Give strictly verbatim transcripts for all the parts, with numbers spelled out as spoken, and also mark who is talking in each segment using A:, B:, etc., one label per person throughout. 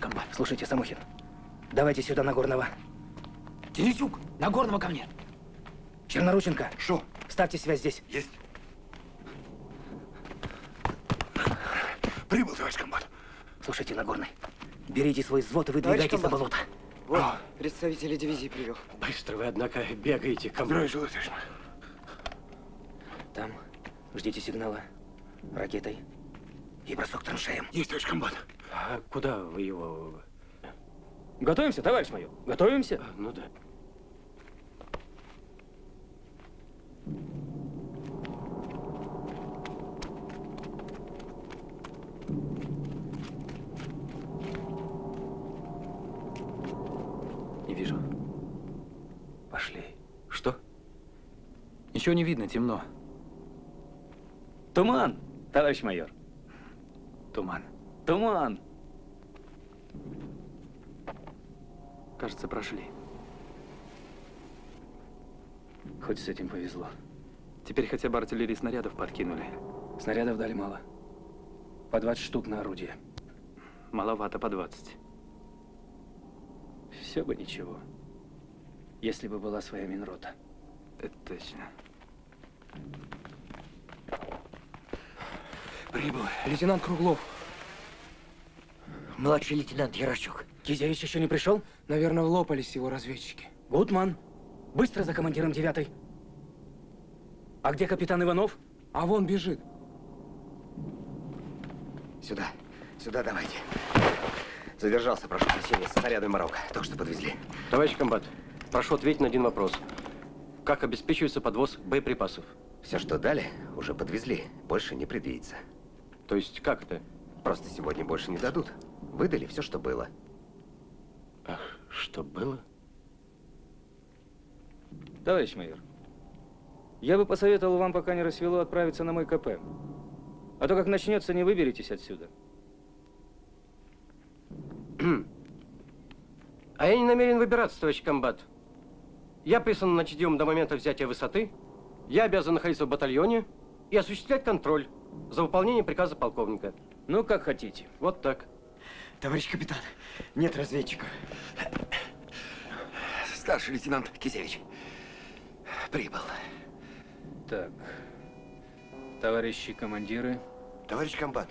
A: комбат.
B: Слушайте, Самохин, давайте сюда Нагорного.
A: Тересюк, Нагорного ко мне.
B: Чернорученко.
C: Что?
B: Ставьте связь здесь.
C: Есть. Прибыл, товарищ комбат.
B: Слушайте, Нагорный, берите свой взвод и выдвигайтесь за болото.
D: Вот, а. представители дивизии привел.
A: Быстро вы, однако, бегаете, комбат.
C: Здравия желаю,
B: Там ждите сигнала ракетой и бросок траншеем.
C: Есть, товарищ комбат.
A: А куда вы его?
B: Готовимся, товарищ майор? Готовимся?
A: А, ну да.
B: Не вижу. Пошли.
A: Что?
E: Ничего не видно, темно.
B: Туман, товарищ майор.
E: Туман.
B: Туман.
E: Кажется, прошли.
B: Хоть с этим повезло.
E: Теперь хотя бы артиллерии снарядов подкинули.
B: Снарядов дали мало. По двадцать штук на орудие.
E: Маловато по двадцать.
B: Все бы ничего, если бы была своя Минрота.
E: Это точно.
D: Прибыл лейтенант Круглов.
F: Младший лейтенант Ярощук.
B: Кизевич еще не пришел?
D: Наверное, влопались его разведчики.
B: Гутман, быстро за командиром девятой. А где капитан Иванов?
D: А вон бежит.
G: Сюда, сюда давайте. Задержался, прошу прощения, с снарядами Марокко. Только что подвезли.
A: Товарищ комбат, прошу ответить на один вопрос. Как обеспечивается подвоз боеприпасов?
G: Все, что дали, уже подвезли. Больше не предвидится.
A: То есть как это?
G: Просто сегодня больше не дадут. Выдали все, что было.
A: Ах, что было?
B: Товарищ майор, я бы посоветовал вам, пока не рассвело, отправиться на мой КП. А то, как начнется, не выберетесь отсюда.
A: А я не намерен выбираться, товарищ комбат. Я прислан на Чидиум до момента взятия высоты. Я обязан находиться в батальоне и осуществлять контроль за выполнением приказа полковника.
B: Ну, как хотите.
A: Вот так.
D: Товарищ капитан, нет разведчиков.
C: Старший лейтенант Кизевич прибыл.
B: Так, товарищи командиры,
C: Товарищ комбат.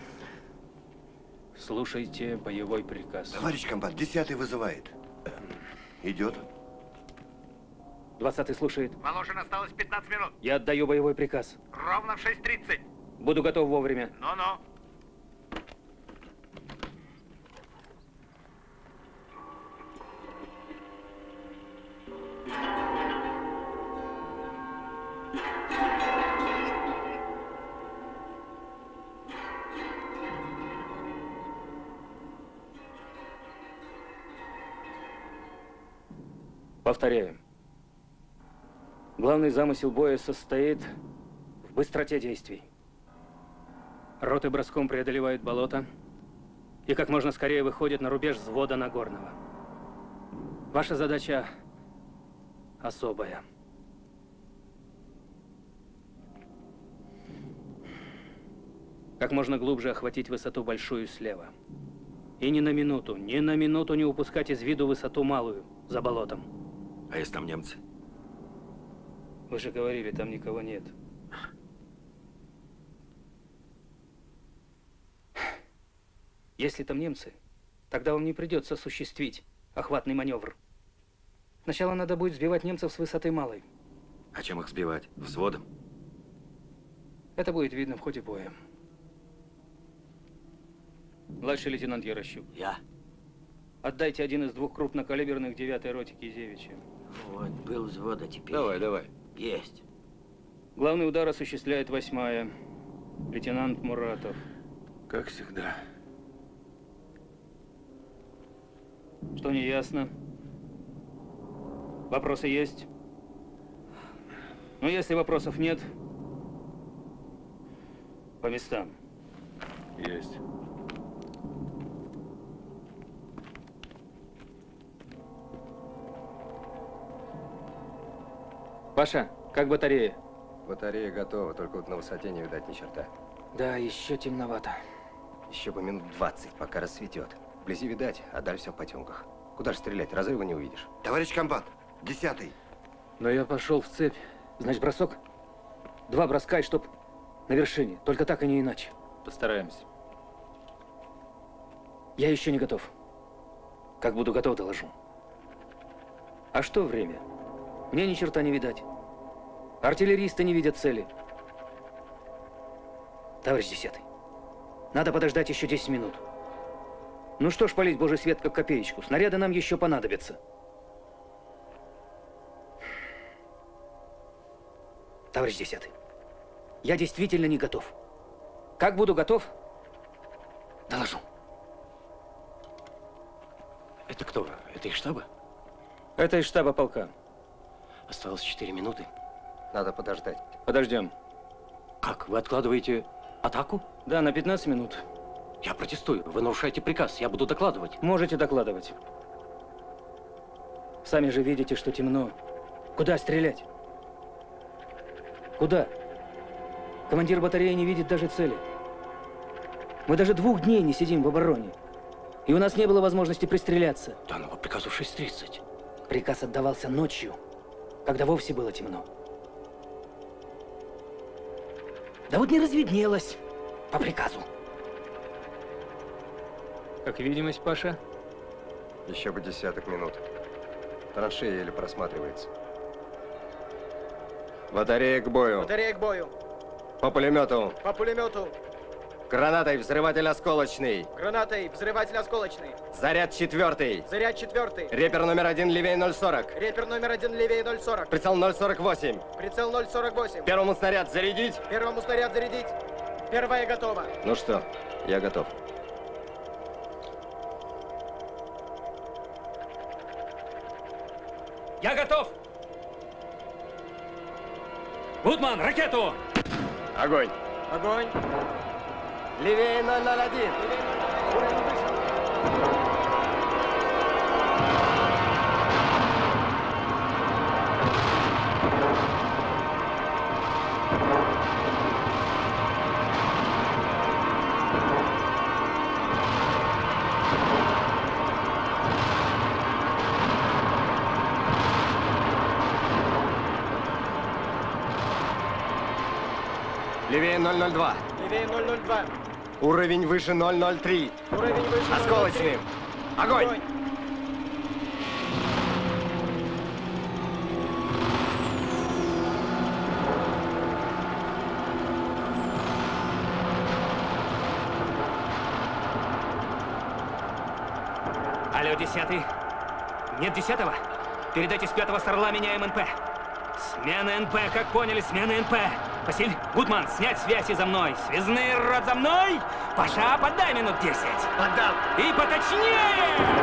B: слушайте боевой приказ.
C: Товарищ комбат, десятый вызывает. Идет.
B: Двадцатый слушает.
H: Волошин, осталось пятнадцать минут.
B: Я отдаю боевой приказ.
H: Ровно в шесть тридцать.
B: Буду готов вовремя.
H: Ну-ну.
B: Повторяю. Главный замысел боя состоит в быстроте действий. Роты броском преодолевают болото и как можно скорее выходят на рубеж взвода Нагорного. Ваша задача особая. Как можно глубже охватить высоту большую слева. И ни на минуту, ни на минуту не упускать из виду высоту малую за болотом.
C: А если там немцы?
B: Вы же говорили, там никого нет. Если там немцы, тогда вам не придется осуществить охватный маневр. Сначала надо будет сбивать немцев с высоты малой.
C: А чем их сбивать? Взводом?
B: Это будет видно в ходе боя. Младший лейтенант Ярощук.
F: Я.
B: Отдайте один из двух крупнокалиберных девятой роте Кизевича.
F: Вот, был взвода теперь.
A: Давай, давай.
F: Есть.
B: Главный удар осуществляет восьмая. Лейтенант Муратов.
C: Как всегда.
B: Что не ясно? Вопросы есть? Ну, если вопросов нет, по местам.
C: Есть.
B: Паша, как батарея?
G: Батарея готова, только вот на высоте не видать ни черта.
B: Да, еще темновато.
G: Еще бы минут двадцать, пока рассветет. Вблизи видать, а дальше все в потемках. Куда же стрелять? Разрыва не увидишь.
C: Товарищ комбат, десятый.
B: Но я пошел в цепь. Значит, бросок? Два броска и чтоб на вершине. Только так и не иначе.
E: Постараемся.
B: Я еще не готов. Как буду готов, доложу. А что время? Мне ни черта не видать. Артиллеристы не видят цели. Товарищ десятый, надо подождать еще десять минут. Ну что ж палить божий свет, как копеечку. Снаряды нам еще понадобятся. Товарищ десятый, я действительно не готов. Как буду готов, доложу.
A: Это кто? Это из штаба?
B: Это из штаба полка.
A: Осталось четыре минуты.
G: Надо подождать.
B: Подождем.
A: Как? Вы откладываете атаку?
B: Да, на пятнадцать минут.
A: Я протестую. Вы нарушаете приказ. Я буду докладывать.
B: Можете докладывать. Сами же видите, что темно. Куда стрелять? Куда? Командир батареи не видит даже цели. Мы даже двух дней не сидим в обороне. И у нас не было возможности пристреляться.
A: Да, но по приказу шесть тридцать.
B: Приказ отдавался ночью, когда вовсе было темно. Да вот не разведнелось по приказу. Как видимость, Паша?
G: Еще бы десяток минут. Траншея еле просматривается. Батарея к бою.
D: Батарея к бою.
G: По пулемету.
D: По пулемету.
G: Гранатой взрыватель осколочный.
D: Гранатой взрыватель осколочный.
G: Заряд четвертый.
D: Заряд четвертый.
G: Репер номер один левее ноль сорок.
D: Репер номер один левее ноль сорок.
G: Прицел ноль сорок восемь.
D: Прицел ноль сорок восемь.
G: Первому снаряд зарядить.
D: Первому снаряд зарядить. Первая готова.
G: Ну что, я готов.
B: Я готов! Гудман, ракету!
G: Огонь.
D: Огонь.
G: Левее ноль ноль один. Левее ноль ноль два.
D: Левее ноль ноль два.
G: Уровень выше ноль ноль три.
D: Уровень выше.
G: Осколочным. Огонь!
B: Алло, десятый. Нет десятого? Передайте с пятого сорла, меняем эн пэ. Смена эн пэ, как поняли, смена эн пэ. Василь, Гудман, снять связь и за мной. Связные, рот, за мной. Паша, подай минут десять.
C: Поддам.
B: И поточнее!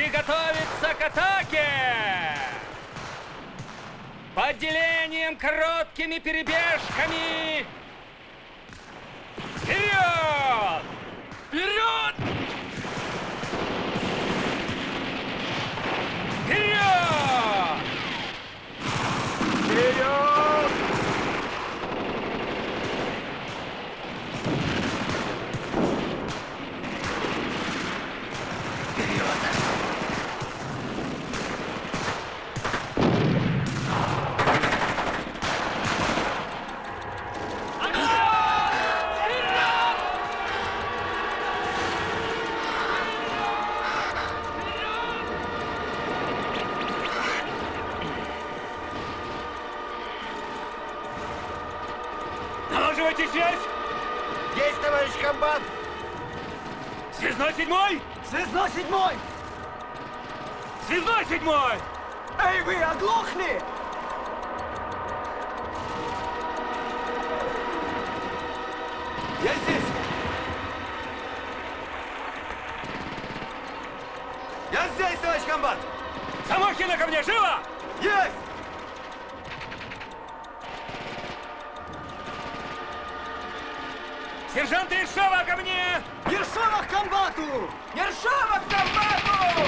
B: Приготовиться к атаке! По отделениям короткими перебежками! Вперед! Вперед! Вперед! Вперед! Налаживайте связь!
C: Есть, товарищ комбат!
B: Связной седьмой!
G: Связной седьмой!
B: Связной седьмой!
G: Эй, вы оглохли! Я здесь! Я здесь, товарищ комбат!
B: Самохина ко мне, живо!
G: Есть!
B: Сержант Ершова ко мне!
G: Ершова к комбату! Ершова к комбату!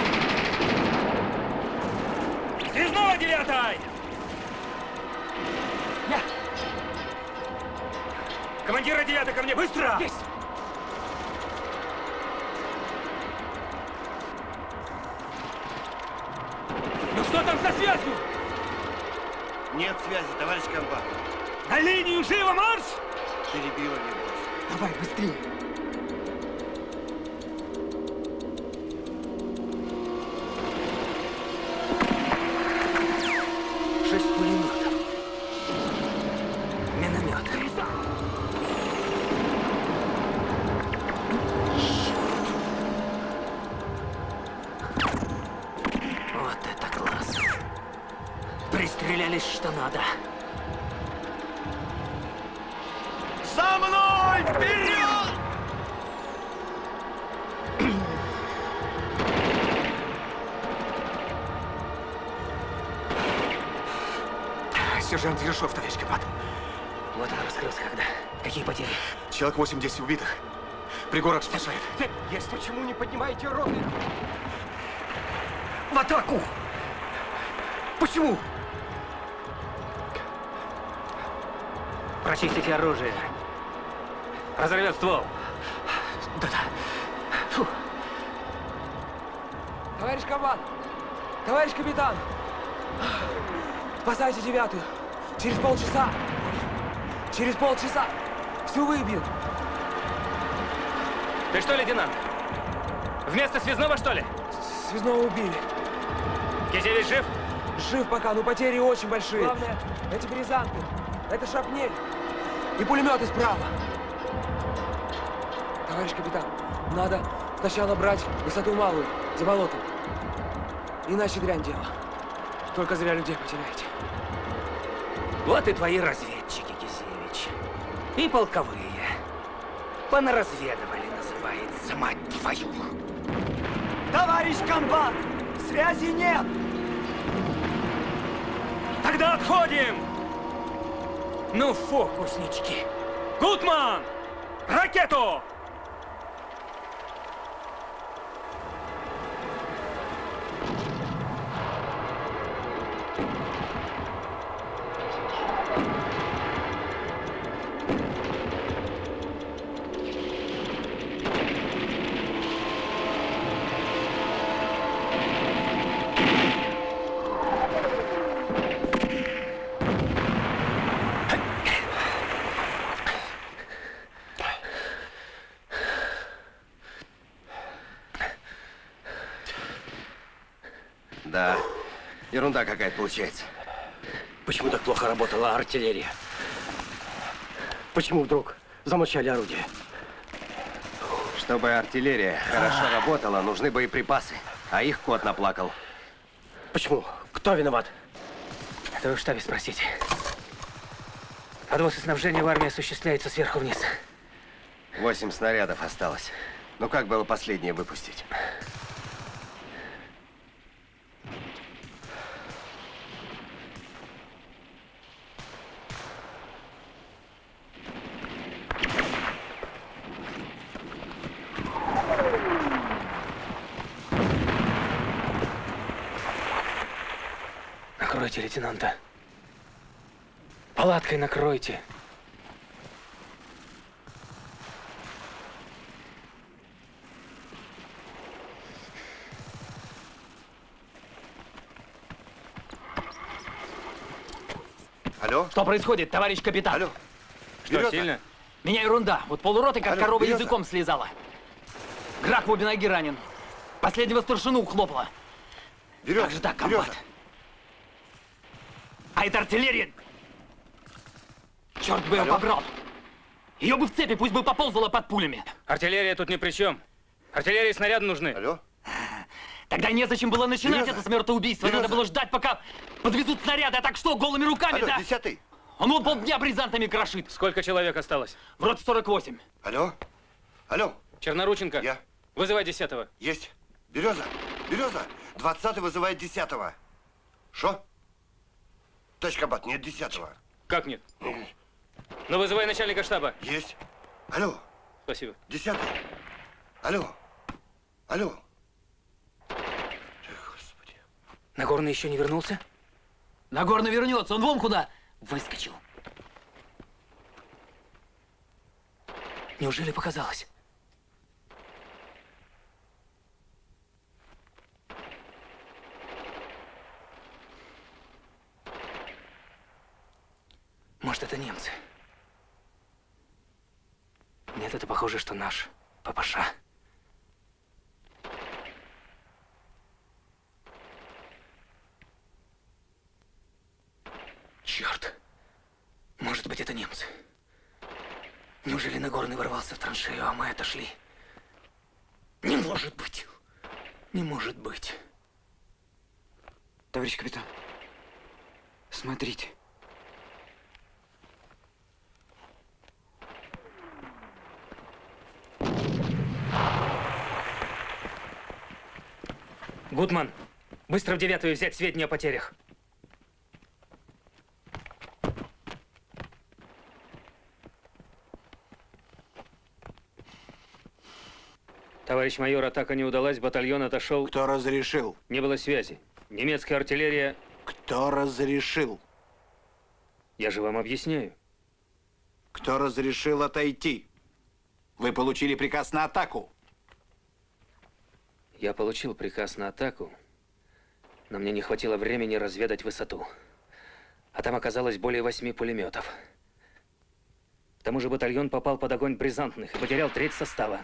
B: Связного девятой!
G: Я!
B: Командира девятой ко мне, быстро!
G: Есть!
B: Ну что там со связью?
C: Нет связи, товарищ комбат.
B: На линию живо марш!
C: Перебила небось.
G: Давай, быстрее! Шесть пулеметов. Миномет. Вот это класс. Пристрелялись что надо.
C: За мной! Вперед!
G: Сержант Ершов, товарищ комбат.
B: Вот он раскрылся когда. Какие потери?
G: Человек восемь-десять убитых. Пригорок спасает.
A: Есть. Почему не поднимаете роты?
G: В атаку! Почему?
B: Прочистите оружие. Разорвет ствол.
G: Да-да.
I: Товарищ комбат! Товарищ капитан! Спасайте девятую! Через полчаса! Через полчаса! Все выбьют!
B: Ты что, лейтенант? Вместо связного, что ли?
I: Связного убили.
B: Кизевич жив?
I: Жив пока, но потери очень большие. Главное, эти березанты. Это шрапнель. И пулеметы справа. Товарищ капитан, надо сначала брать высоту малую, за болотом. Иначе дрянь дело. Только зря людей потеряете.
B: Вот и твои разведчики, Кизевич. И полковые. Понаразведывали, называется, мать твою.
G: Товарищ комбат! Связи нет!
B: Тогда отходим! Ну, фокуснички. Гутман! Ракету!
C: Да, ерунда какая-то получается.
A: Почему так плохо работала артиллерия? Почему вдруг замолчали орудия?
C: Чтобы артиллерия хорошо работала, нужны боеприпасы. А их кот наплакал.
A: Почему? Кто виноват?
B: Это вы в штабе спросите. Подвоз и снабжение в армии осуществляется сверху вниз.
C: Восемь снарядов осталось. Ну как было последнее выпустить?
B: Накройте лейтенанта. Палаткой накройте.
G: Алло?
J: Что происходит, товарищ капитан?
G: Алло?
B: Что,
G: Береза?
B: сильно?
J: Меня ерунда. Вот полуроты как
G: Алло,
J: корова
G: Береза?
J: языком слезала. Грак в обе ноги ранен. Последнего старшину ухлопала.
G: Береза,
J: Как же так, комбат?
G: Береза.
J: А это артиллерия! Черт бы ее
G: Алло?
J: побрал! Ее бы в цепи, пусть бы поползала под пулями.
B: Артиллерия тут ни при чем. Артиллерии снаряды нужны.
G: Алло?
J: Тогда незачем было начинать
G: Береза?
J: это смертоубийство.
G: Береза?
J: Надо было ждать, пока подвезут снаряды. А так что, голыми руками,
G: Алло,
J: да?
G: десятый.
J: Он вон полдня бризантами крошит.
B: Сколько человек осталось?
J: Вроде сорок восемь.
G: Алло? Алло?
B: Чернорученко,
G: Я.
B: вызывай десятого.
G: Есть. Береза, Береза, двадцатый вызывает десятого. Шо? Товарищ комбат, нет десятого.
B: Как нет? Ну, вызывай начальника штаба.
G: Есть. Алло,
B: Спасибо.
G: десятый. Алло. Алло. Эх, Господи.
B: Нагорный еще не вернулся?
J: Нагорно вернется. Он вон куда выскочил.
B: Неужели показалось? Может, это немцы? Нет, это похоже, что наш папаша. Черт! Может быть, это немцы. Неужели Нагорный ворвался в траншею, а мы отошли? Не может быть! Не может быть!
I: Товарищ капитан, смотрите.
B: Гудман, быстро в девятую взять сведения о потерях. Товарищ майор, атака не удалась, батальон отошел.
K: Кто разрешил?
B: Не было связи. Немецкая артиллерия...
K: Кто разрешил?
B: Я же вам объясняю.
K: Кто разрешил отойти? Вы получили приказ на атаку.
B: Я получил приказ на атаку, но мне не хватило времени разведать высоту. А там оказалось более восьми пулеметов. К тому же батальон попал под огонь бризантных и потерял треть состава.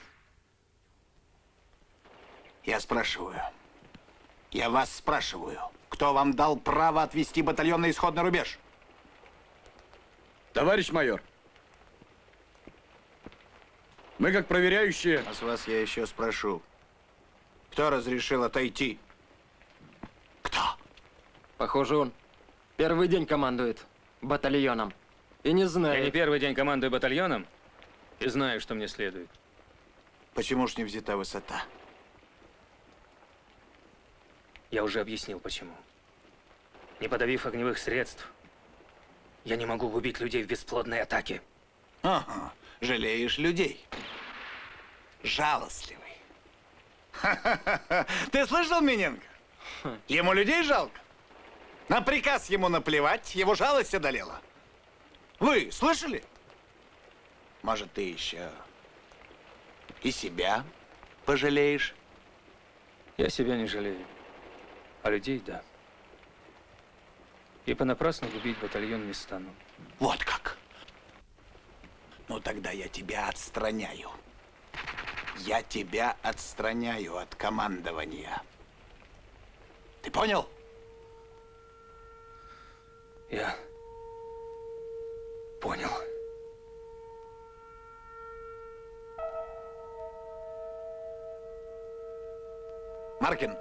K: Я спрашиваю. Я вас спрашиваю. Кто вам дал право отвести батальон на исходный рубеж?
L: Товарищ майор, мы как проверяющие...
K: А с вас я еще спрошу. Кто разрешил отойти? Кто?
A: Похоже, он первый день командует батальоном. И не знает.
B: Я не первый день командую батальоном и знаю, что мне следует.
K: Почему ж не взята высота?
B: Я уже объяснил, почему. Не подавив огневых средств, я не могу убить людей в бесплодной атаке.
K: Ага, жалеешь людей. Жалостливый. Ха-ха-ха. Ты слышал, Миненко? Ему людей жалко. На приказ ему наплевать, его жалость одолела. Вы слышали? Может, ты еще и себя пожалеешь?
B: Я себя не жалею, а людей – да. И понапрасну губить батальон не стану.
K: Вот как. Ну, тогда я тебя отстраняю. Я тебя отстраняю от командования. Ты понял?
B: Я понял.
K: Маркин.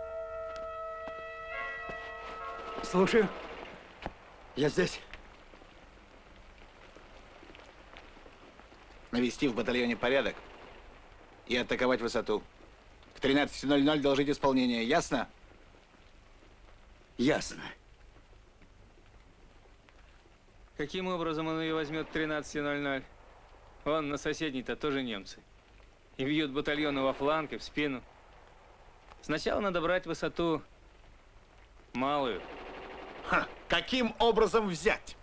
A: Слушаю. Я здесь.
K: Навести в батальоне порядок и атаковать высоту. К тринадцати ноль-ноль доложить исполнение. Ясно?
A: Ясно.
B: Каким образом он ее возьмет к тринадцати ноль-ноль? Вон на соседней-то тоже немцы. И бьют батальоны во фланг и в спину. Сначала надо брать высоту малую,
K: Ха, каким образом взять?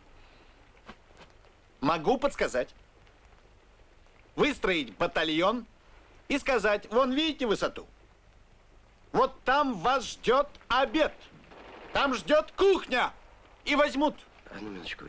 K: Могу подсказать. Выстроить батальон и сказать, вон видите высоту? Вот там вас ждет обед. Там ждет кухня. И возьмут.
A: Одну минуточку.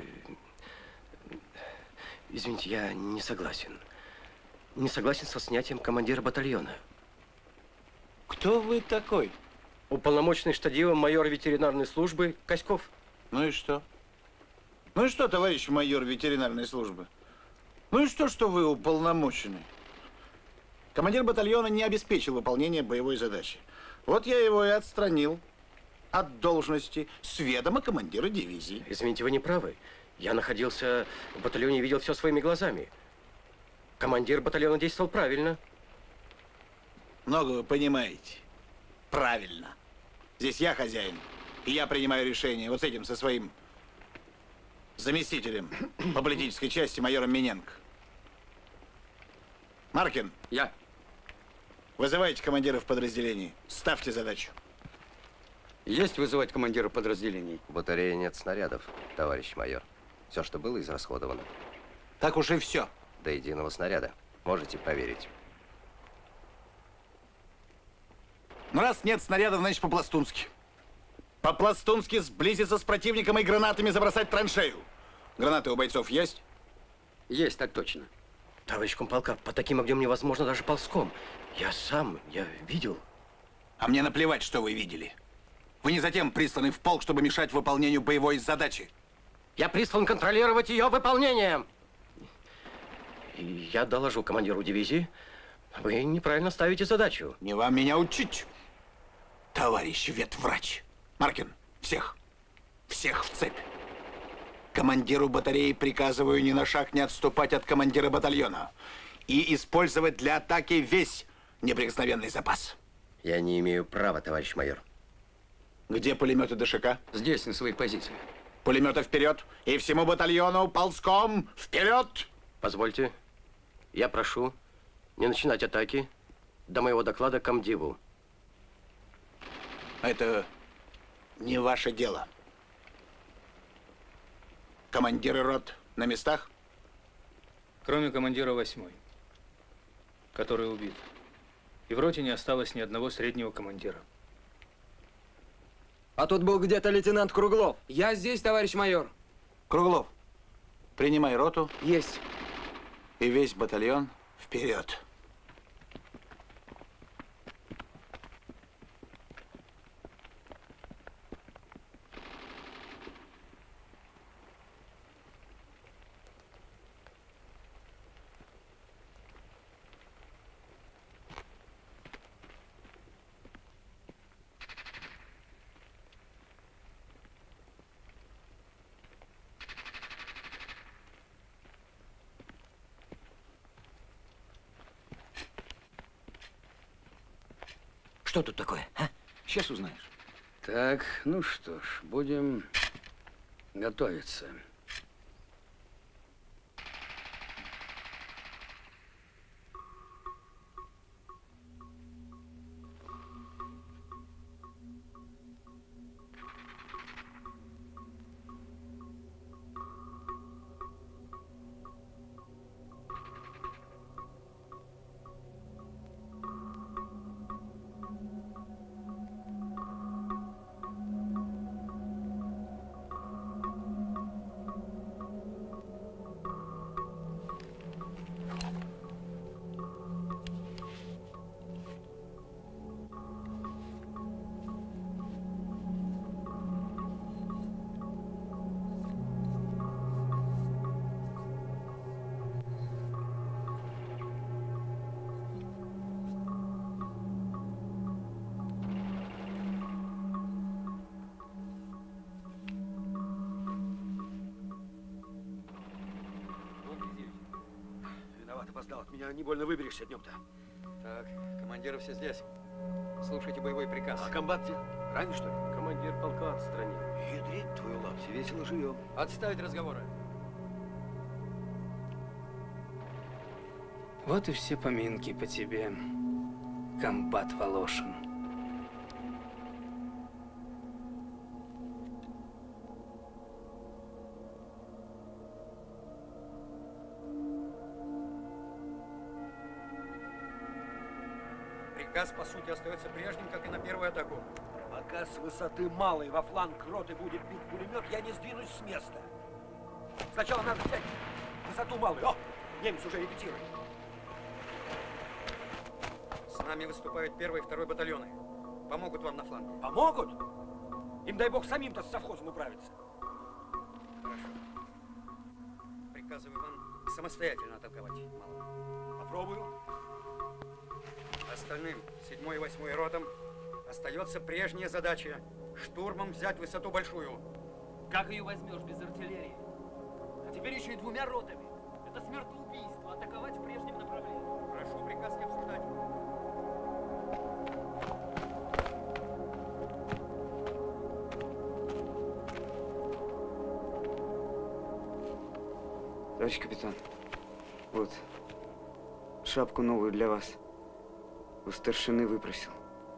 A: Извините, я не согласен. Не согласен со снятием командира батальона.
K: Кто вы такой?
A: Уполномоченный штадивом майор ветеринарной службы Коськов.
K: Ну и что? Ну и что, товарищ майор ветеринарной службы? Ну и что, что вы уполномоченный? Командир батальона не обеспечил выполнение боевой задачи. Вот я его и отстранил от должности с ведома командира дивизии.
A: Извините, вы не правы. Я находился в батальоне и видел все своими глазами. Командир батальона действовал правильно.
K: Много вы понимаете. Правильно. Здесь я хозяин, и я принимаю решение. Вот с этим, со своим заместителем по политической части, майором Миненко. Маркин.
L: Я.
K: Вызывайте командиров подразделений. Ставьте задачу.
L: Есть вызывать командира подразделений?
C: В батарее нет снарядов, товарищ майор. Все, что было, израсходовано.
K: Так уж и все.
C: До единого снаряда. Можете проверить.
K: Ну, раз нет снарядов, значит, по-пластунски. По-пластунски сблизиться с противником и гранатами забросать в траншею. Гранаты у бойцов есть?
L: Есть, так точно.
A: Товарищ комполка, по таким огнем невозможно даже ползком. Я сам, я видел.
K: А мне наплевать, что вы видели. Вы не затем присланы в полк, чтобы мешать выполнению боевой задачи.
A: Я прислан контролировать ее выполнение. И я доложу командиру дивизии. Вы неправильно ставите задачу.
K: Не вам меня учить, товарищ ветврач. Маркин, всех, всех в цепь. Командиру батареи приказываю ни на шаг не отступать от командира батальона и использовать для атаки весь неприкосновенный запас.
C: Я не имею права, товарищ майор.
K: Где пулеметы ДШК?
L: Здесь, на своих позициях.
K: Пулеметы вперед и всему батальону ползком вперед!
A: Позвольте, я прошу не начинать атаки до моего доклада комдиву.
K: Это не ваше дело. Командиры рот на местах?
B: Кроме командира восьмой, который убит. И в роте не осталось ни одного среднего командира.
I: А тут был где-то лейтенант Круглов. Я здесь, товарищ майор.
K: Круглов, принимай роту.
I: Есть.
K: И весь батальон вперед.
F: Что тут такое, а?
L: Сейчас узнаешь. Так, ну что ж, будем готовиться.
M: Опоздал. От меня не больно выберешься днем-то.
E: Так, командиры все здесь. Слушайте боевой приказ.
M: А комбат где? Ранен, что ли?
A: Командир полка отстранил.
M: Ядрить твою лапси, весело живем.
E: Отставить разговоры.
B: Вот и все поминки по тебе, комбат Волошин.
N: Приказ, по сути, остается прежним, как и на первую атаку.
F: Пока с высоты малой во фланг роты будет бить пулемет, я не сдвинусь с места. Сначала надо взять высоту малую. О, немец уже репетирует.
N: С нами выступают первый и второй батальоны. Помогут вам на фланге.
F: Помогут? Им, дай бог, самим-то с совхозом управиться.
N: Хорошо. Приказываю вам самостоятельно атаковать малого.
F: Попробую.
N: Остальным, седьмой и восьмой ротам, остается прежняя задача – штурмом взять высоту большую.
J: Как ее возьмешь без артиллерии? А теперь еще и двумя ротами. Это смертоубийство, атаковать в прежнем направлении.
N: Прошу приказ не обсуждать.
O: Товарищ капитан, вот, шапку новую для вас. У старшины выпросил.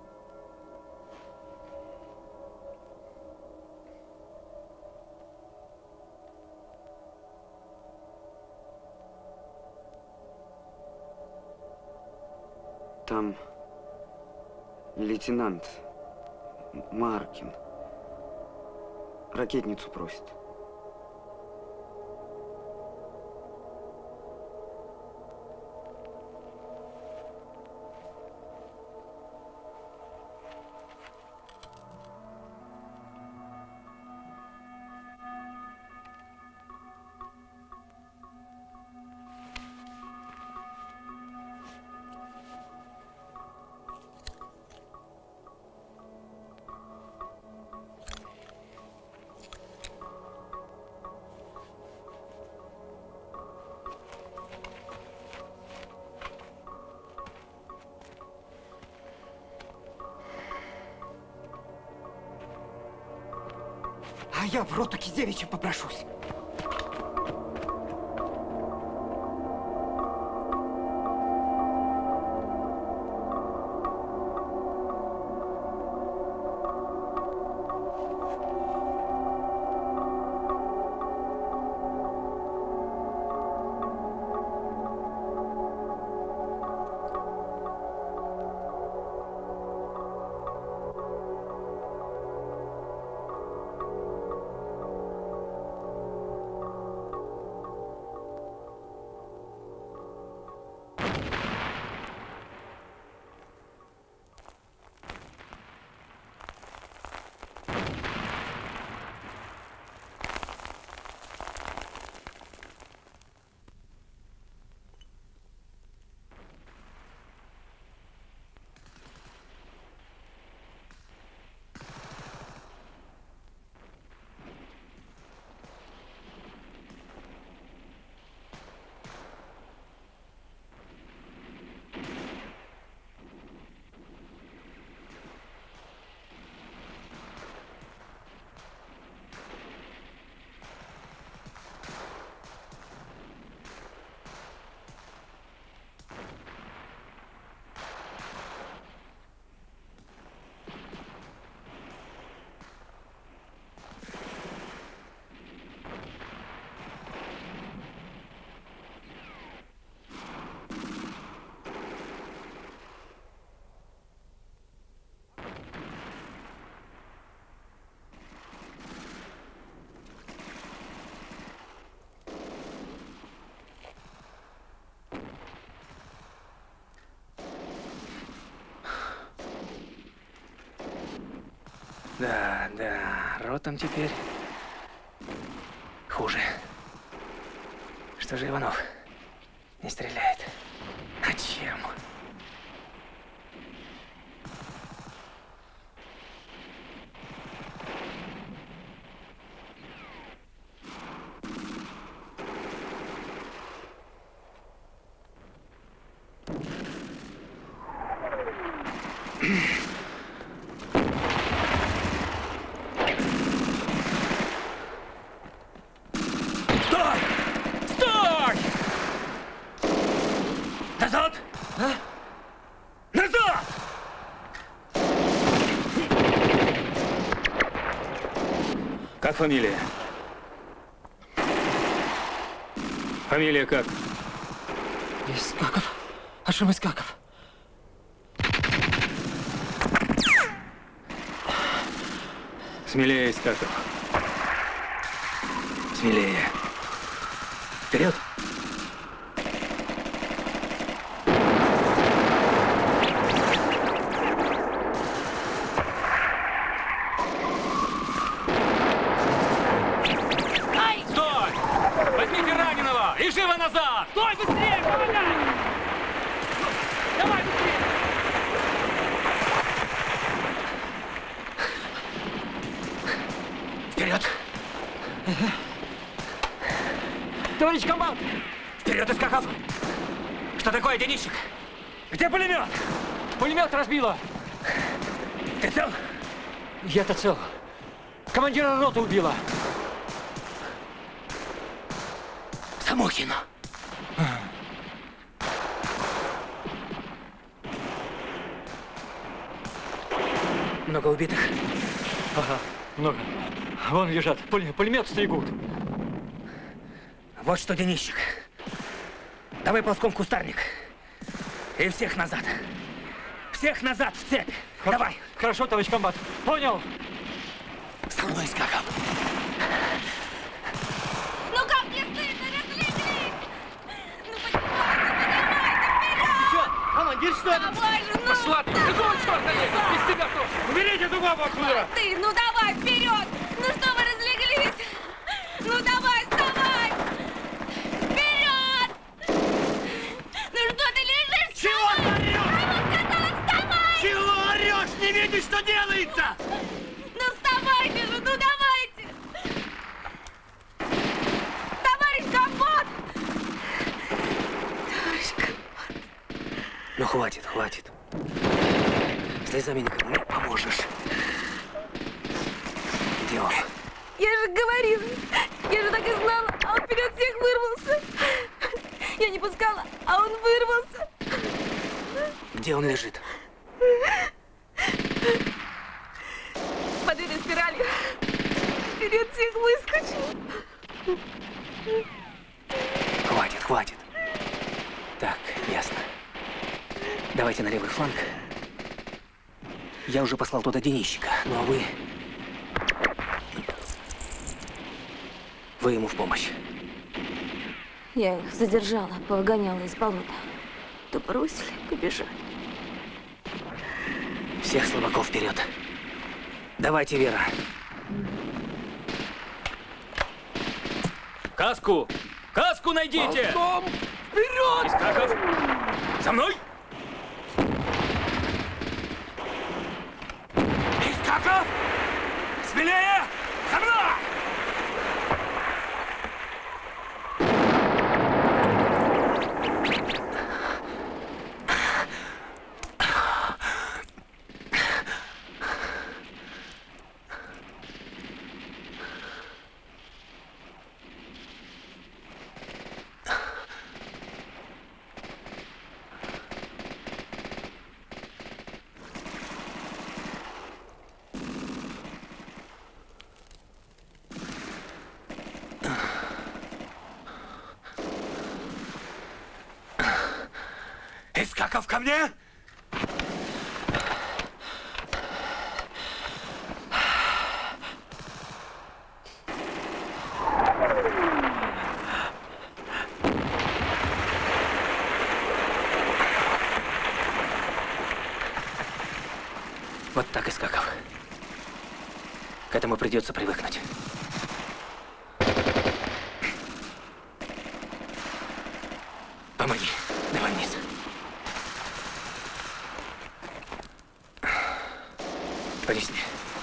O: Там лейтенант Маркин ракетницу просит.
F: А я в роту Кизевича попрошусь.
B: Да, да, ротам теперь хуже. Что же Иванов не стреляет? А чем? Как фамилия? Фамилия как?
I: Искаков. Ашим Искаков.
B: Смелее, Искаков. Смелее. Вперед!
J: Стой! Возьмите раненого и живо назад! Стой, быстрее, помогай! Давай быстрее!
B: Вперед!
J: Товарищ комбат!
B: Вперед, Искаков! Что такое, Денищик? Где пулемет?
J: Пулемет разбило!
B: Ты цел?
J: Я-то цел. Командира роты убила.
B: Самохин. Много убитых?
J: Ага, много. Вон лежат. Пуль- пулемет стригут.
B: Вот что, Денищик. Давай ползком в кустарник. И всех назад. Всех назад в цепь.
J: Хор-
B: Давай.
J: Хорошо, товарищ комбат. Понял.
B: За мной, Искаков.
P: Ну как не стыдно, разлеглись! Ну поднимайся, поднимайся, вперед!
D: Че, командир, что ли?
P: Давай же, ну!
J: Пошла ты! Какого черта лезет? Без тебя тоже! Уберите эту бабу отсюда!
P: Ты, ну давай, вперед! Ну что вы разлеглись? Ну давай, вставай! Вперед! Ну что ты лежишь?
J: Чего ты орешь?
P: Я ему сказала, вставай!
J: Чего орешь? Не видишь, что делается?
P: Ну вставайте же, ну давайте! Товарищ комбат! Товарищ комбат!
B: Ну хватит, хватит. Слезами никому не поможешь. Где он?
P: Я же говорила, я же так и знала, а он вперед всех вырвался. Я не пускала, а он вырвался.
B: Где он лежит?
P: Под этой спиралью вперед всех выскочил.
B: Хватит, хватит. Так, ясно. Давайте на левый фланг. Я уже послал туда Денищика, ну а вы... Вы ему в помощь.
P: Я их задержала, повыгоняла из болота. То бросили, побежали.
B: Всех слабаков вперед. Давайте, Вера.
J: Каску! Каску найдите!
B: Ползком!
J: Вперед! Искаков! За мной! Искаков! Смелее! За мной! Искаков, ко мне!
B: Вот так, Искаков. К этому придется привыкнуть. Помоги. Давай вниз. Полезни.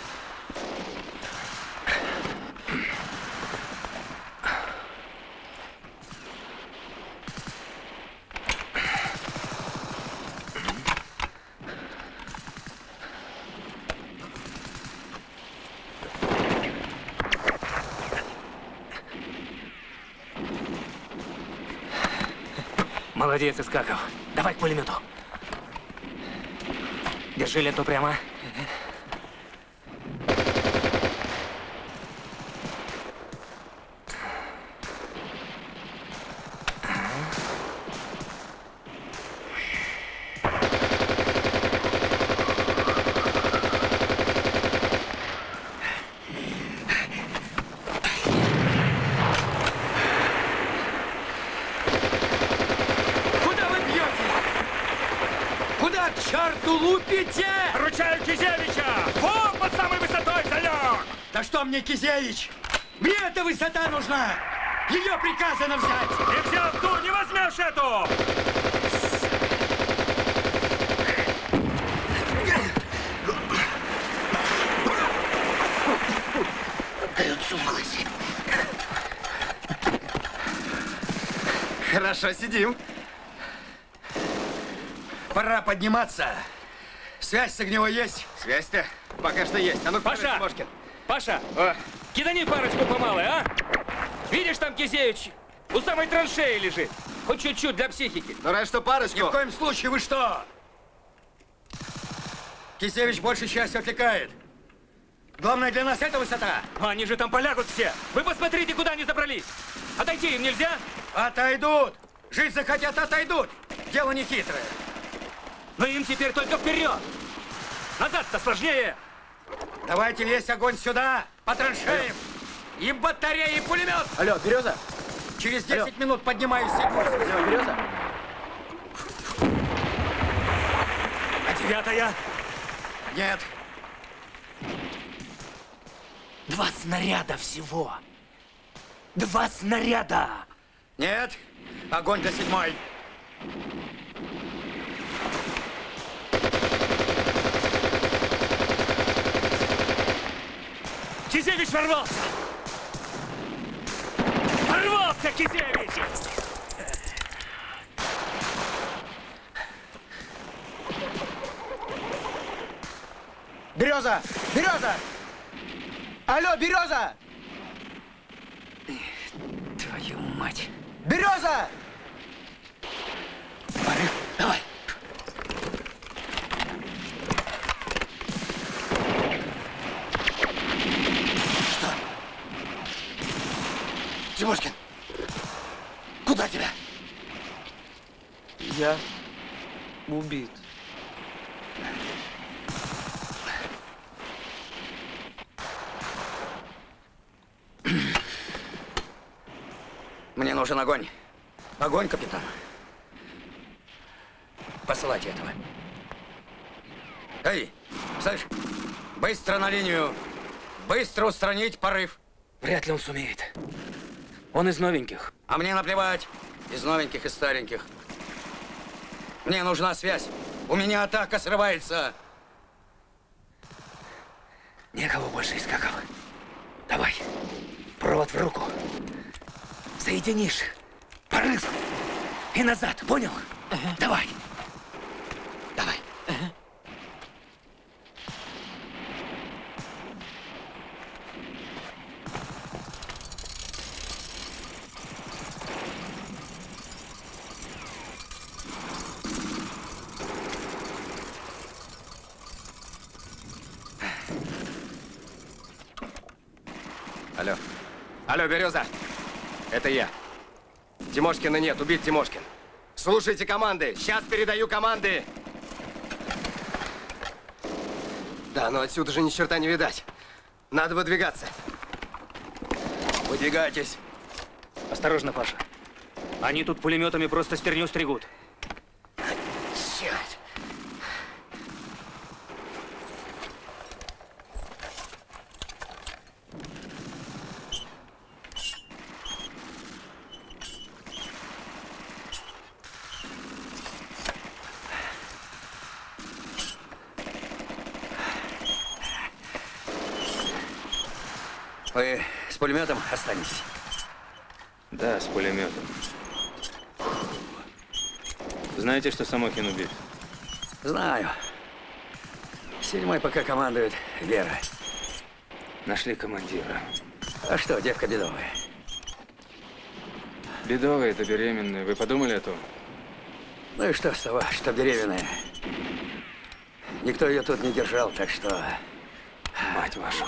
B: Молодец, Искаков. Давай к пулемету. Держи ленту прямо.
N: что мне Кизевич? Мне эта высота нужна! Ее приказано взять!
B: Не взял ту, не возьмешь эту!
N: Хорошо, сидим. Пора подниматься. Связь с огневой есть?
C: Связь-то пока что есть. А ну,
B: Паша!
C: Тимошкин.
B: Паша!
C: О.
B: Кидани парочку по малой, а? Видишь, там Кизевич у самой траншеи лежит. Хоть чуть-чуть для психики.
C: Ну, раз что парочку.
N: Ни в коем случае, вы что? Кизевич большей частью отвлекает. Главное для нас эта высота.
B: Они же там полягут все. Вы посмотрите, куда они забрались. Отойти им нельзя?
N: Отойдут. Жить захотят, отойдут. Дело не хитрое.
B: Но им теперь только вперед. Назад-то сложнее.
N: Давайте лезть огонь сюда, по траншеям. И батареи, и пулемет.
D: Алло, Береза?
N: Через десять минут поднимаюсь с седьмой.
D: Алло, Береза?
B: А девятая?
N: Нет.
J: Два снаряда всего. Два снаряда.
N: Нет. Огонь до седьмой.
B: Кизевич ворвался! Ворвался Кизевич!
D: Береза! Береза! Алло, Береза!
J: Твою мать.
D: Береза!
J: Порыв, давай.
G: Тимошкин, куда тебя?
I: Я убит.
L: Мне нужен огонь. Огонь, капитан. Посылайте этого. Эй, слышь, быстро на линию. Быстро устранить порыв.
B: Вряд ли он сумеет. Он из новеньких.
L: А мне наплевать. Из новеньких и стареньких. Мне нужна связь. У меня атака срывается.
J: Некого больше искаков. Давай. Провод в руку. Соединишь. Порыв. И назад, понял? Ага. Давай. Давай. Ага.
C: Алло. Алло, Береза. Это я. Тимошкина нет, убит Тимошкин. Слушайте команды. Сейчас передаю команды. Да, но отсюда же ни черта не видать. Надо выдвигаться. Выдвигайтесь.
B: Осторожно, Паша. Они тут пулеметами просто стерню стригут.
C: Черт.
L: Вы с пулеметом останетесь?
B: Да, с пулеметом. Знаете, что Самохин убит?
L: Знаю. Седьмой пока командует Вера.
B: Нашли командира.
L: А что, девка бедовая?
B: Бедовая, это беременная. Вы подумали о том?
L: Ну и что с того, что беременная? Никто ее тут не держал, так что...
B: Мать вашу.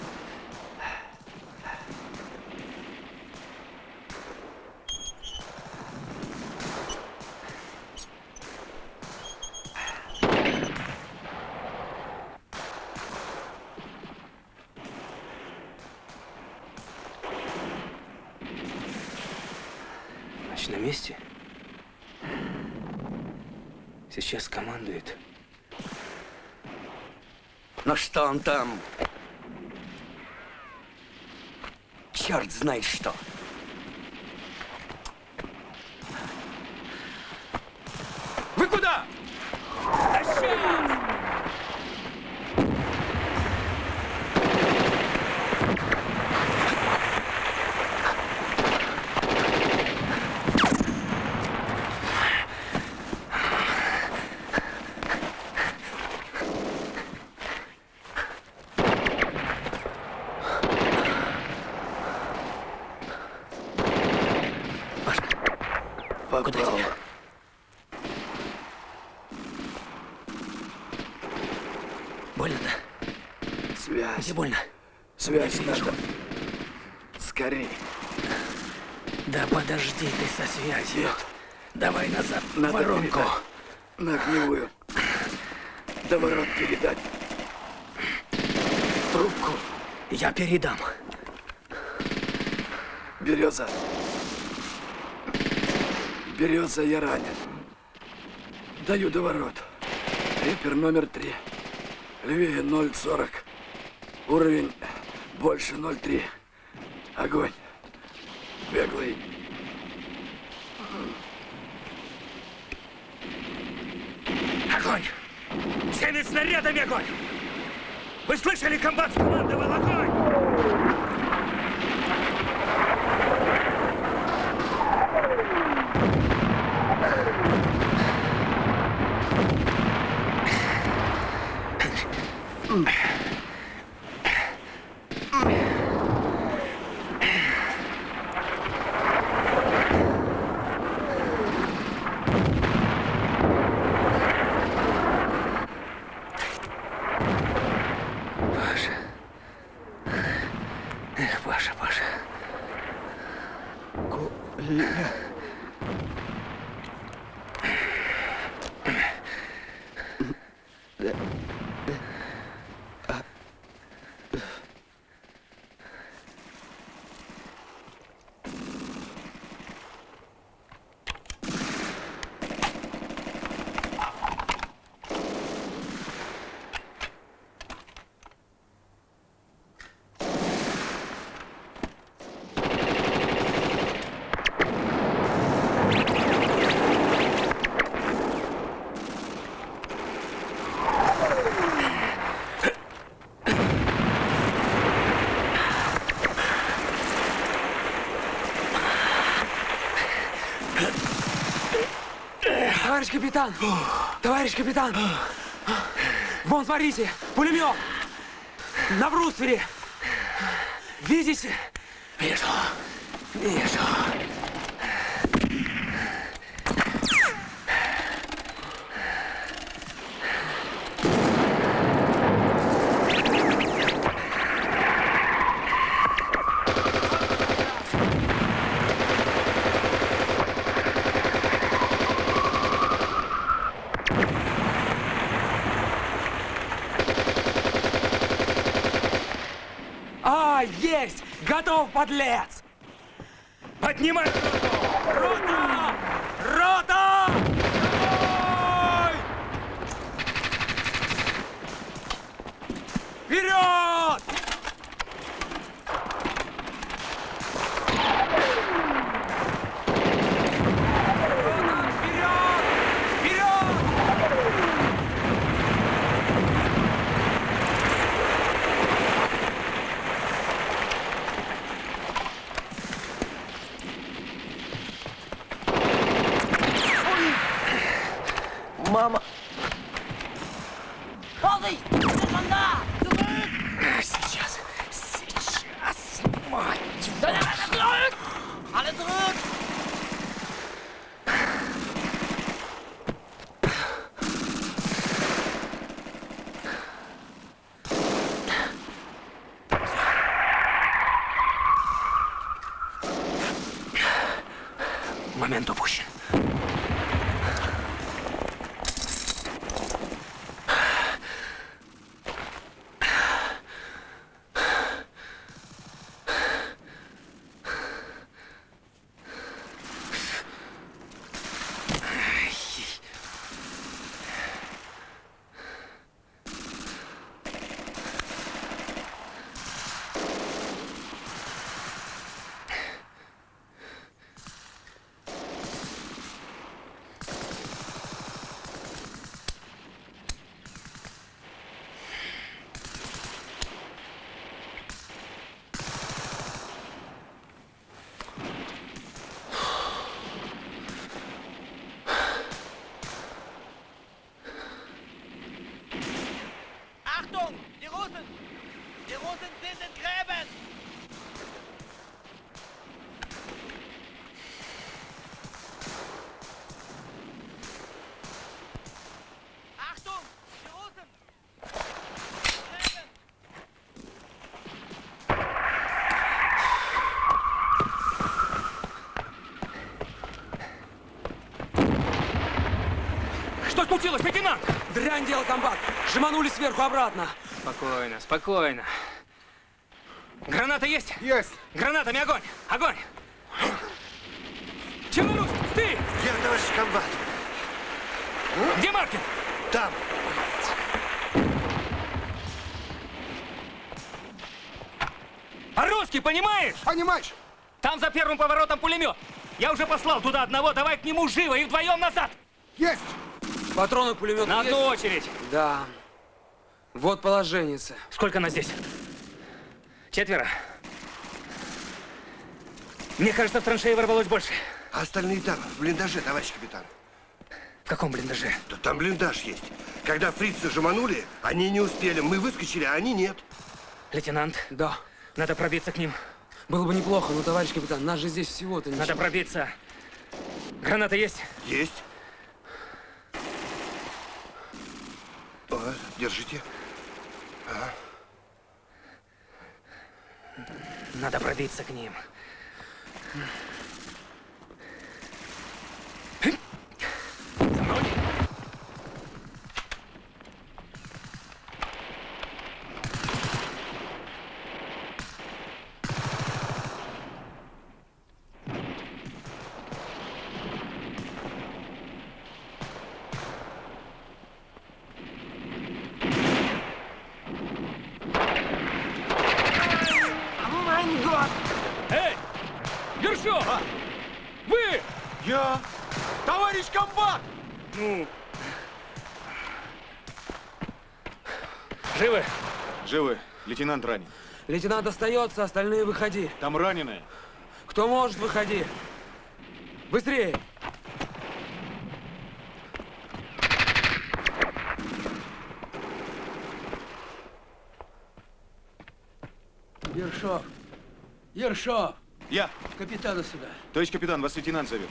B: На месте. Сейчас командует.
L: Ну что он там? черт знает что.
B: Вы куда? Да сейчас!
Q: Куда тебе? Больно, да?
O: Связь.
Q: Где больно?
O: Связь
Q: Я вижу.
O: надо. Скорей.
Q: Да подожди ты со связью.
O: Нет.
Q: Давай назад,
O: Надо
Q: воронку.
O: передать. На огневую. До ворот передать. Трубку.
Q: Я передам.
O: Береза. Береза, я ранен. Даю до ворот. Репер номер три. Левее ноль сорок. Уровень больше ноль три. Огонь. Беглый.
B: Огонь! Всеми снарядами огонь! Вы слышали, комбат скомандовал огонь!
Q: Паша. Эх, Паша, Паша.
O: Коля.
I: Товарищ капитан! Товарищ капитан! Вон, смотрите! Пулемет! На бруствере! Видите?
Q: Вижу. Вижу.
I: А, есть! Готов, подлец!
B: Поднимай роту!
I: Рота! Рота! Стой! Вперед! Рота, вперед! Вперед!
D: Мама!
Q: Vorsicht! Сейчас, сейчас, мать!
J: Zurück! Alle zurück!
Q: Момент упущен.
B: случилось, лейтенант?
I: Дрянь дело, комбат. Жеманули сверху обратно.
B: Спокойно, спокойно. Граната есть?
G: Есть.
B: Гранатами огонь! Огонь! Чеморусь, ты!
G: Я, товарищ комбат.
B: Где Маркин?
G: Там.
B: А русский, понимаешь?
G: Понимаешь?
B: Там за первым поворотом пулемет. Я уже послал туда одного, давай к нему живо и вдвоем назад.
G: Есть!
I: Патроны к пулемету
B: На
I: есть?
B: одну очередь.
I: Да. Вот положенница.
B: Сколько нас здесь? Четверо. Мне кажется, в траншеи ворвалось больше.
G: А остальные там, в блиндаже, товарищ капитан.
B: В каком блиндаже?
G: Да там блиндаж есть. Когда фрицы жеманули, они не успели. Мы выскочили, а они нет.
B: Лейтенант?
I: Да.
B: Надо пробиться к ним.
I: Было бы неплохо, но, товарищ капитан, нас же здесь всего-то ничего.
B: Надо пробиться. Граната есть?
G: Есть. О, держите. Ага.
B: Надо пробиться к ним. За мной. Эй! Ершов! А? Вы!
K: Я? Товарищ комбат!
B: Ну? Живы?
K: Живы. Лейтенант ранен.
I: Лейтенант остается, остальные выходи.
K: Там раненые.
I: Кто может, выходи. Быстрее!
O: Ершов! Ершов!
K: Я.
O: Капитана сюда.
K: Товарищ капитан, вас лейтенант зовет.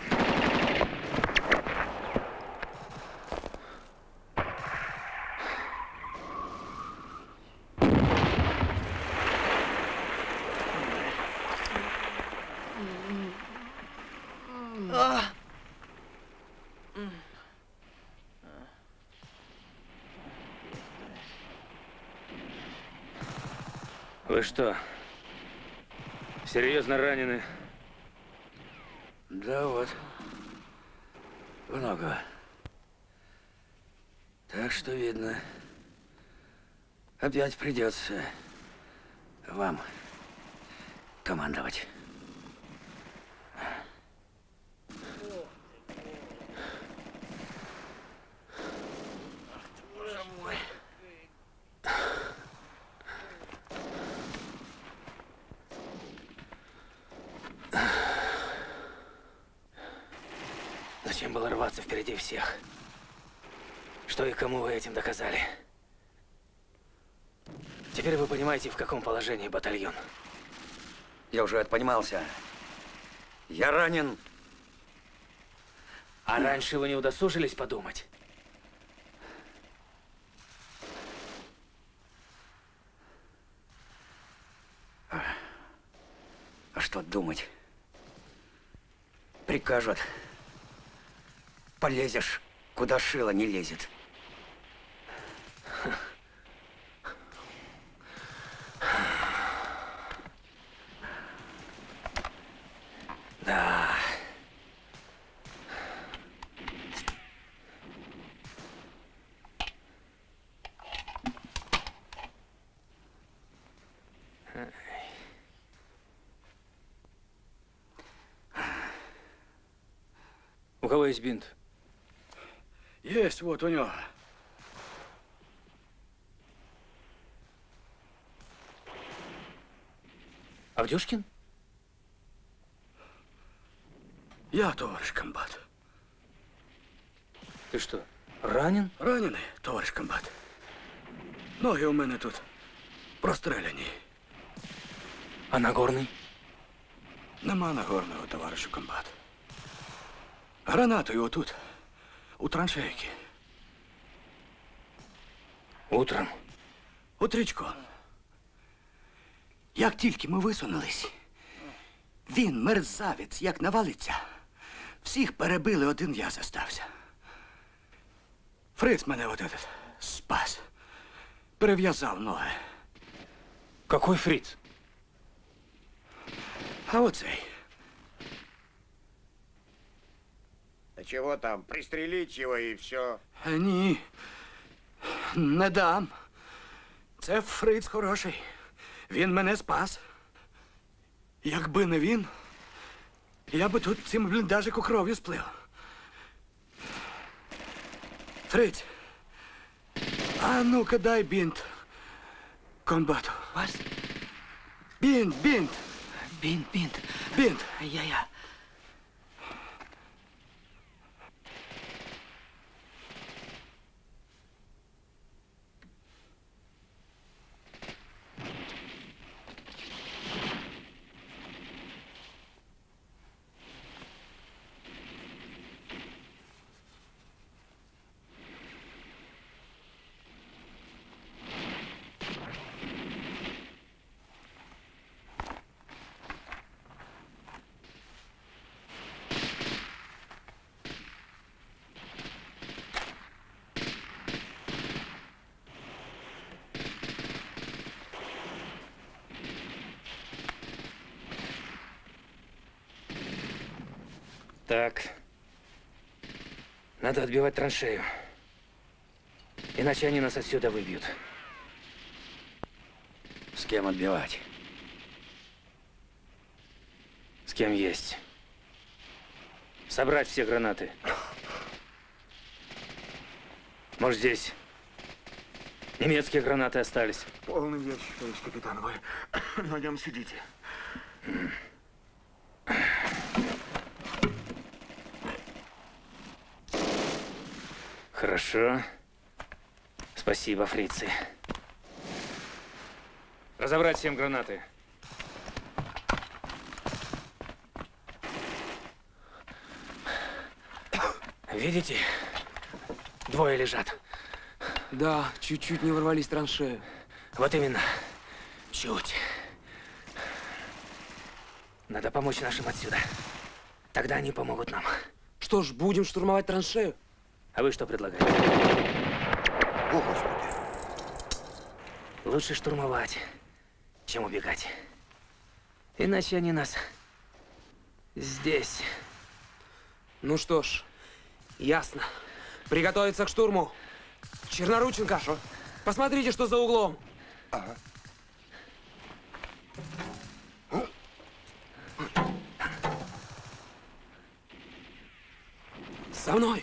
B: Вы что, серьезно ранены?
O: Да вот. Много. Так что видно, опять придется вам командовать.
B: Зачем было рваться впереди всех? Что и кому вы этим доказали? Теперь вы понимаете, в каком положении батальон.
L: Я уже отпонимался. Я ранен.
B: А раньше вы не удосужились подумать?
L: А что думать? Прикажут. Полезешь, куда шило не лезет.
B: Да. У кого есть бинт?
O: Есть, вот у него.
B: Авдюшкин?
O: Я, товарищ комбат.
B: Ты что, ранен?
O: Ранений, товарищ комбат. Ноги у мене тут простреляні.
B: А Нагорний?
O: Нема Нагорного, товаришу комбат. Гранатою отут, у траншейки.
B: Утром?
O: Утрічко. Як тільки ми висунулись, він, мерзавець, як навалиться, всіх перебили, один я зостався. Фриц мене вот этот спас. Перев'язав ноги.
B: Какой Фриц?
O: А оцей.
G: А чего там? Пристрелить его и все.
O: Е, Ні. Не дам. Це Фриц хороший. Він мене спас. Якби не він, я би тут цим бліндажику кров'ю сплив. Фриц, а ну-ка дай бінт комбату.
Q: Вас?
O: Бінт, бінт.
Q: Бинт, бинт.
O: Бинт.
Q: Я-я.
B: Так. Надо отбивать траншею. Иначе они нас отсюда выбьют.
L: С кем отбивать?
B: С кем есть. Собрать все гранаты. Может, здесь немецкие гранаты остались.
M: Полный ящик, товарищ капитан. Вы на нем сидите.
B: Хорошо. Спасибо, фрицы. Разобрать всем гранаты. Видите? Двое лежат.
I: Да, чуть-чуть не ворвались в траншею.
B: Вот именно. Чуть. Надо помочь нашим отсюда. Тогда они помогут нам.
I: Что ж, будем штурмовать траншею?
B: А вы что предлагаете?
G: О, Господи.
B: Лучше штурмовать, чем убегать. Иначе они нас здесь.
I: Ну что ж, ясно. Приготовиться к штурму. Чернорученко, что? Посмотрите, что за углом.
G: Ага.
I: За мной.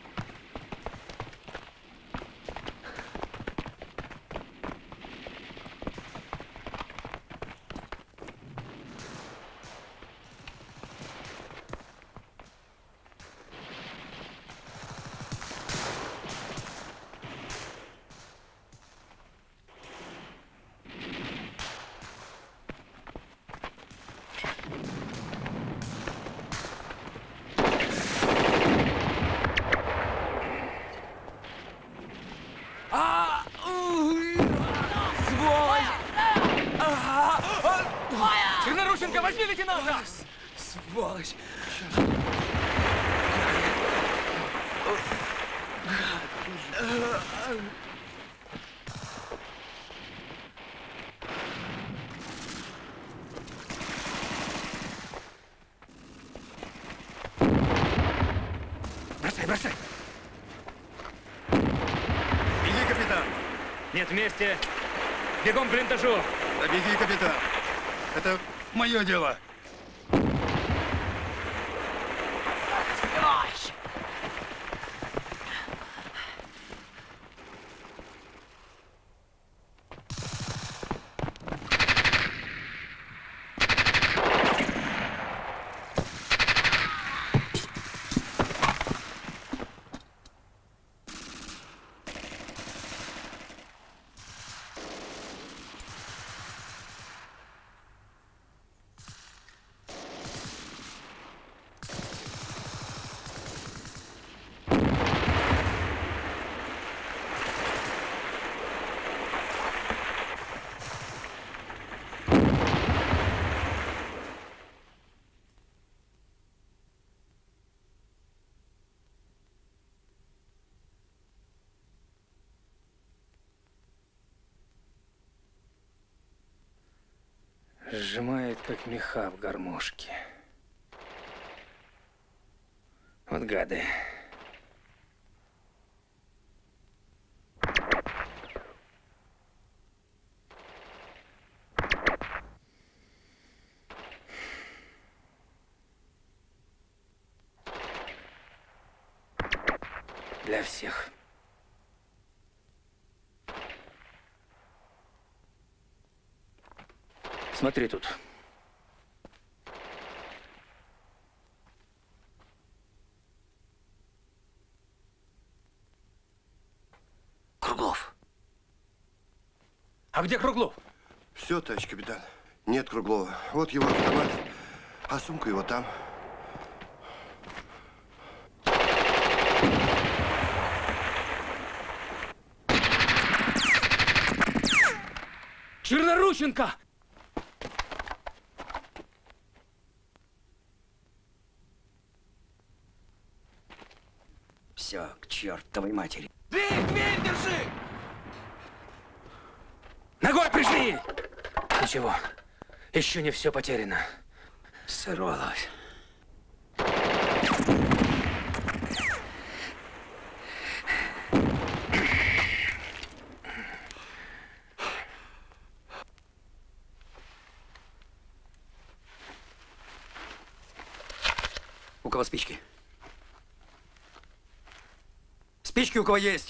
J: Чернорученко, возьми лейтенанта!
I: Сволочь!
B: Бросай, бросай!
M: Беги, капитан!
B: Нет, вместе! Бегом к блиндажу!
M: Да беги, капитан! Это мое дело!
B: Сжимает, как меха в гармошке. Вот гады. Для всех. Смотри тут.
G: Круглов.
B: А где Круглов?
G: Все, товарищ капитан. Нет Круглова. Вот его автомат, а сумка его там.
B: Чернорученко!
L: Все, к чертовой матери.
O: Дверь, дверь держи!
B: Ногой пришли! Ничего, еще не все потеряно.
L: Сорвалось. У кого спички? Спички у кого есть?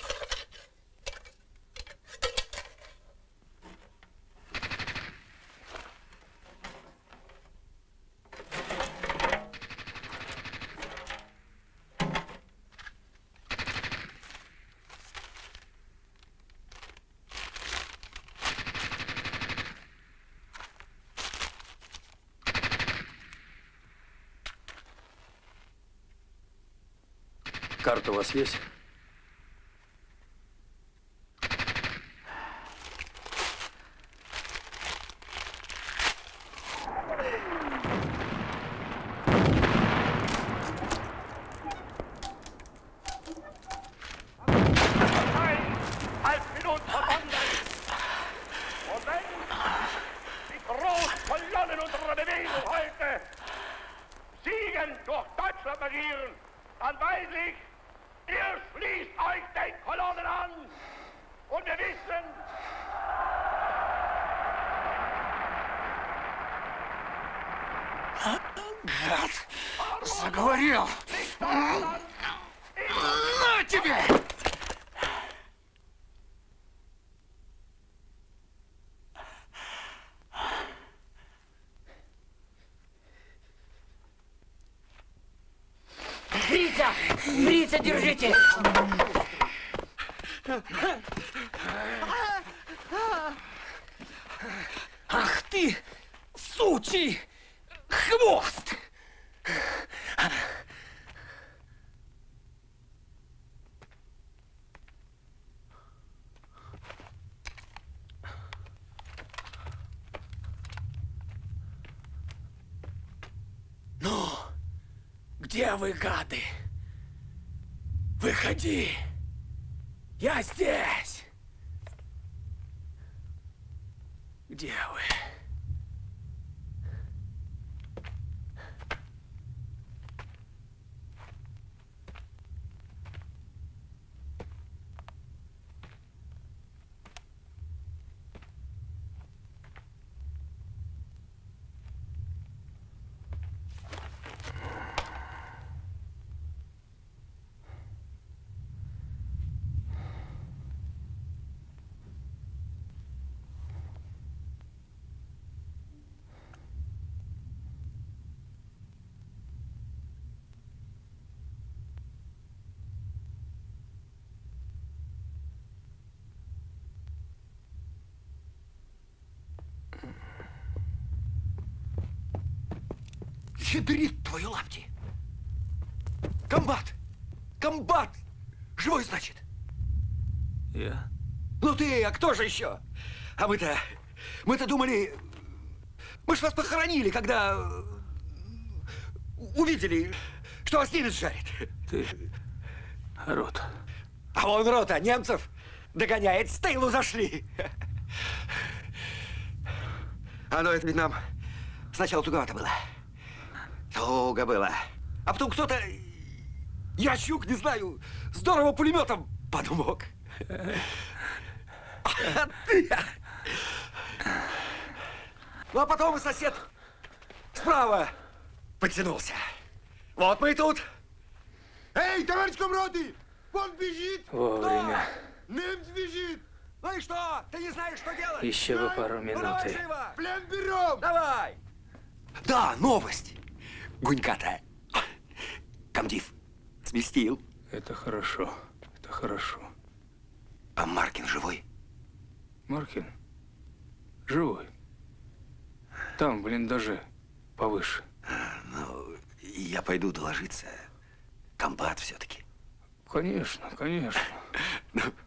L: Карта у вас есть?
O: Гад! Заговорил! На тебе!
Q: Фрица! Фрица, держите!
O: Ах ты, сучий хвост! Ну, где вы, гады? Выходи! Я здесь! Где вы?
F: Ядрит твою лапти! Комбат! Комбат! Живой, значит?
O: Я?
F: Ну ты, а кто же еще? А мы-то, мы-то думали, мы ж вас похоронили, когда увидели, что вас немец жарит.
O: Ты рот.
F: А вон рота немцев догоняет, с тылу зашли. А ну это ведь нам сначала туговато было. Туго было. А потом кто-то, Ящук, не знаю, здорово пулеметом подмог. Ну а потом и сосед справа подтянулся. Вот мы и тут.
G: Эй, товарищ комроты! Он бежит!
B: Вовремя.
F: Немец бежит! Ну и что? Ты не знаешь, что делать?
B: Еще бы пару
F: Ну,
B: минут.
F: давай,
B: и-
F: живо!
G: Плен берем!
F: Давай! Да, новость. Гунька-то. Комдив сместил.
B: Это хорошо. Это хорошо.
F: А Маркин живой?
B: Маркин? Живой. Там, в блиндаже. Повыше.
F: Ну, я пойду доложиться. Комбат все-таки.
B: Конечно, конечно.
F: Ну,